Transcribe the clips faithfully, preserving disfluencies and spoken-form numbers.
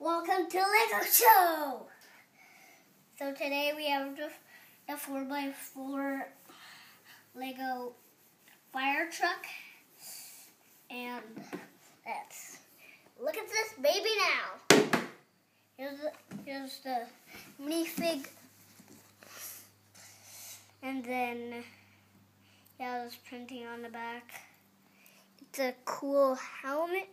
Welcome to Lego Show! So today we have the, the four by four Lego fire truck. And let's look at this baby now. Here's the, here's the minifig. And then, yeah, there's printing on the back. It's a cool helmet.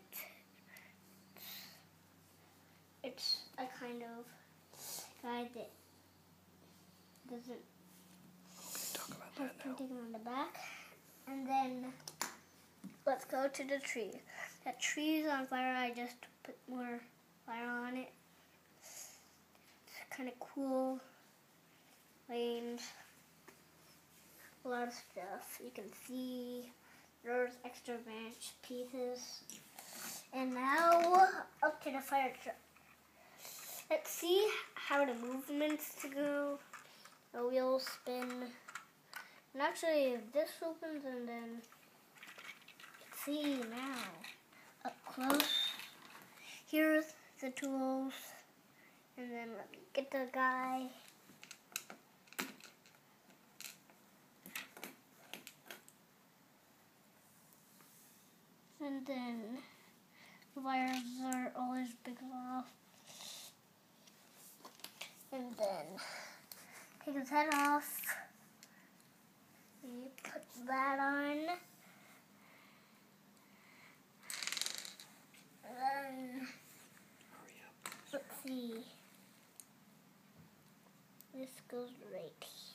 It's a kind of guy that doesn't talk about have that printing on the back. And then let's go to the tree. That tree is on fire. I just put more fire on it. It's kind of cool. Flames. A lot of stuff. You can see there's extra branch pieces. And now up to the fire truck. Let's see how the movements to go. The wheels spin. And actually, if this opens and then let's see now up close. Here's the tools. And then let me get the guy. And then the wires are always big off. And then take his head off. You put that on. And then let's see. This goes right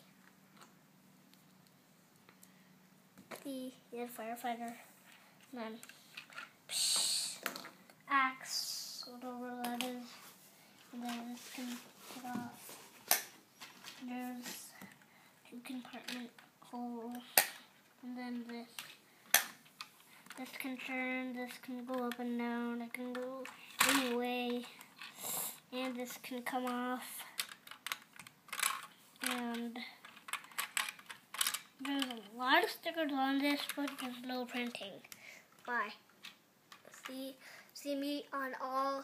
here. See, here's a firefighter. And then psh, axe, whatever that is. And then this can get off. There's two compartment holes. And then this. This can turn, this can go up and down, it can go any way. And this can come off. And there's a lot of stickers on this, but there's no printing. Bye. See, see me on all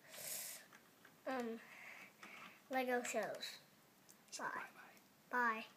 um, Lego shows. Bye. Bye.